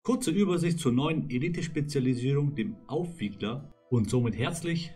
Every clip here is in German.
Kurze Übersicht zur neuen Elite-Spezialisierung, dem Aufwiegler, und somit herzlich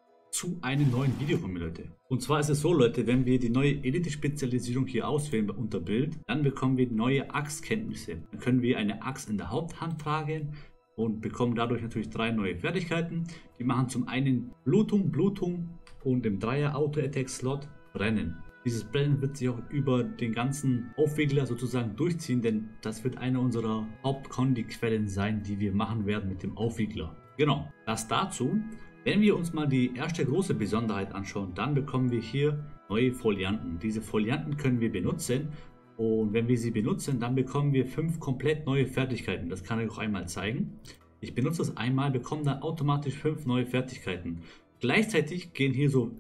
zu einem neuen Video von mir, Leute. Und zwar ist es so, Leute, wenn wir die neue Elite-Spezialisierung hier auswählen unter Bild, dann bekommen wir neue Axtkenntnisse. Dann können wir eine Axt in der Haupthand tragen und bekommen dadurch natürlich 3 neue Fertigkeiten. Die machen zum einen Blutung und im Dreier Auto-Attack-Slot Brennen. Dieses Brennen wird sich auch über den ganzen Aufwiegler sozusagen durchziehen, denn das wird eine unserer Hauptkondi-Quellen sein, die wir machen werden mit dem Aufwiegler. Genau, das dazu. Wenn wir uns mal die erste große Besonderheit anschauen, dann bekommen wir hier neue Folianten. Diese Folianten können wir benutzen und wenn wir sie benutzen, dann bekommen wir 5 komplett neue Fertigkeiten. Das kann ich auch einmal zeigen. Ich benutze das einmal, bekomme dann automatisch 5 neue Fertigkeiten. Gleichzeitig gehen hier so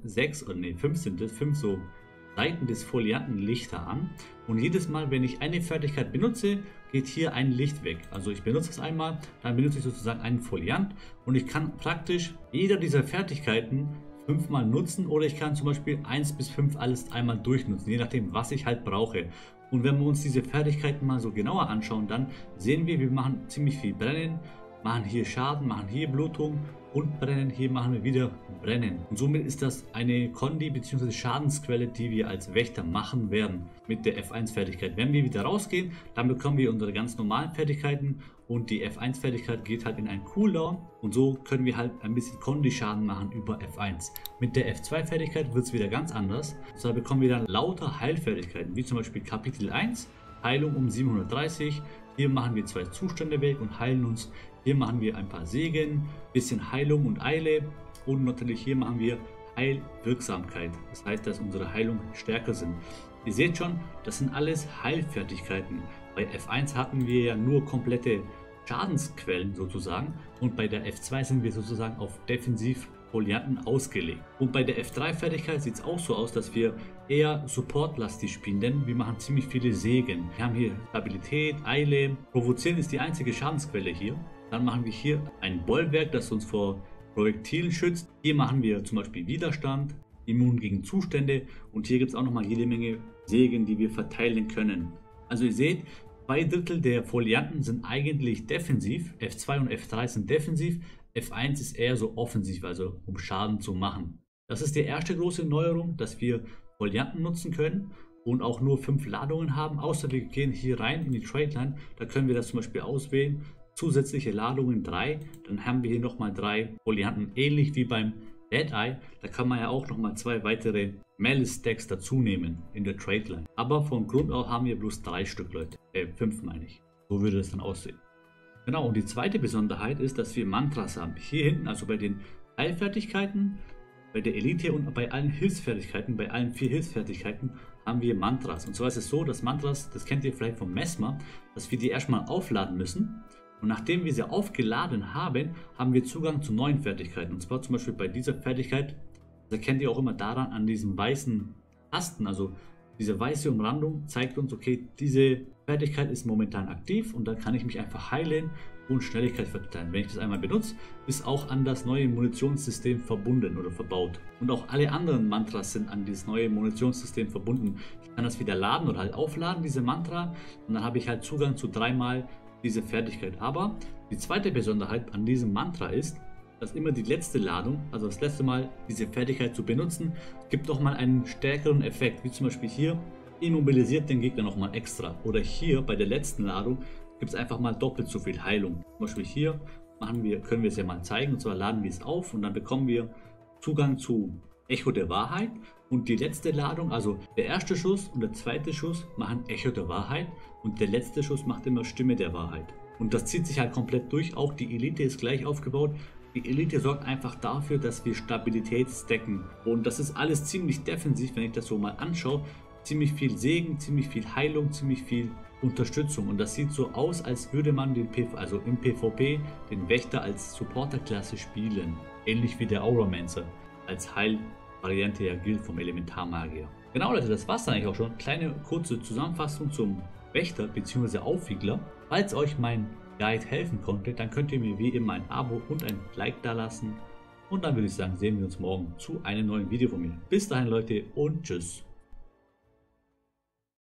5 sind es, 5 so Seiten des Foliantenlichter an und jedes Mal, wenn ich eine Fertigkeit benutze, geht hier ein Licht weg. Also ich benutze es einmal, dann benutze ich sozusagen einen Foliant und ich kann praktisch jeder dieser Fertigkeiten 5-mal nutzen oder ich kann zum Beispiel 1 bis 5 alles einmal durchnutzen, je nachdem was ich halt brauche. Und wenn wir uns diese Fertigkeiten mal so genauer anschauen, dann sehen wir machen ziemlich viel Brennen, machen hier Schaden, machen hier Blutung und Brennen, hier machen wir wieder Brennen. Und somit ist das eine Kondi bzw. Schadensquelle, die wir als Wächter machen werden mit der F1 Fertigkeit. Wenn wir wieder rausgehen, dann bekommen wir unsere ganz normalen Fertigkeiten und die F1 Fertigkeit geht halt in einen Cooldown und so können wir halt ein bisschen Kondi Schaden machen über F1. Mit der F2 Fertigkeit wird es wieder ganz anders. Und zwar bekommen wir dann lauter Heilfertigkeiten, wie zum Beispiel Kapitel 1, Heilung um 730. Hier machen wir 2 Zustände weg und heilen uns. Hier machen wir ein paar Segen, bisschen Heilung und Eile und natürlich hier machen wir Heilwirksamkeit. Das heißt, dass unsere Heilung stärker sind. Ihr seht schon, das sind alles Heilfertigkeiten. Bei F1 hatten wir ja nur komplette Schadensquellen sozusagen und bei der F2 sind wir sozusagen auf Defensiv-Folianten ausgelegt. Und bei der F3-Fertigkeit sieht es auch so aus, dass wir eher supportlastig spielen, denn wir machen ziemlich viele Segen. Wir haben hier Stabilität, Eile, Provozieren ist die einzige Schadensquelle hier. Dann machen wir hier ein Bollwerk, das uns vor Projektilen schützt. Hier machen wir zum Beispiel Widerstand, immun gegen Zustände und hier gibt es auch nochmal jede Menge Segen, die wir verteilen können. Also ihr seht, 2 Drittel der Folianten sind eigentlich defensiv, F2 und F3 sind defensiv, F1 ist eher so offensiv, also um Schaden zu machen. Das ist die erste große Neuerung, dass wir Folianten nutzen können und auch nur 5 Ladungen haben, außer wir gehen hier rein in die Trade Line, da können wir das zum Beispiel auswählen. Zusätzliche Ladungen 3, dann haben wir hier nochmal 3 Folianten, ähnlich wie beim Deadeye. Da kann man ja auch nochmal 2 weitere Malice Stacks dazu nehmen in der Trade Line. Aber von Grund auf haben wir bloß 3 Stück, Leute. 5 meine ich. So würde das dann aussehen. Genau, und die zweite Besonderheit ist, dass wir Mantras haben. Hier hinten, also bei den Heilfertigkeiten, bei der Elite und bei allen Hilfsfertigkeiten, bei allen 4 Hilfsfertigkeiten haben wir Mantras. Und zwar ist es so, dass Mantras, das kennt ihr vielleicht vom Mesmer, dass wir die erstmal aufladen müssen. Und nachdem wir sie aufgeladen haben, haben wir Zugang zu neuen Fertigkeiten. Und zwar zum Beispiel bei dieser Fertigkeit, das erkennt ihr auch immer daran an diesem weißen Tasten. Also diese weiße Umrandung zeigt uns, okay, diese Fertigkeit ist momentan aktiv und dann kann ich mich einfach heilen und Schnelligkeit verteilen. Wenn ich das einmal benutze, ist auch an das neue Munitionssystem verbunden oder verbaut. Und auch alle anderen Mantras sind an dieses neue Munitionssystem verbunden. Ich kann das wieder laden oder halt aufladen, diese Mantra. Und dann habe ich halt Zugang zu 3-mal diese Fertigkeit. Aber die zweite Besonderheit an diesem Mantra ist, dass immer die letzte Ladung, also das letzte Mal diese Fertigkeit zu benutzen, gibt nochmal einen stärkeren Effekt, wie zum Beispiel hier, immobilisiert den Gegner nochmal extra. Oder hier bei der letzten Ladung gibt es einfach mal doppelt so viel Heilung. Zum Beispiel hier können wir es ja mal zeigen, und zwar laden wir es auf und dann bekommen wir Zugang zu Echo der Wahrheit und die letzte Ladung, also der erste Schuss und der zweite Schuss machen Echo der Wahrheit und der letzte Schuss macht immer Stimme der Wahrheit. Und das zieht sich halt komplett durch, auch die Elite ist gleich aufgebaut. Die Elite sorgt einfach dafür, dass wir Stabilität stacken und das ist alles ziemlich defensiv, wenn ich das so mal anschaue. Ziemlich viel Segen, ziemlich viel Heilung, ziemlich viel Unterstützung und das sieht so aus, als würde man im PvP den Wächter als Supporterklasse spielen, ähnlich wie der Auramancer als Heilvariante ja gilt vom Elementarmagier. Genau, Leute, das war's dann eigentlich auch schon. Kleine kurze Zusammenfassung zum Wächter bzw. Aufwiegler. Falls euch mein Guide helfen konnte, dann könnt ihr mir wie immer ein Abo und ein Like da lassen und dann würde ich sagen, sehen wir uns morgen zu einem neuen Video von mir. Bis dahin, Leute, und tschüss.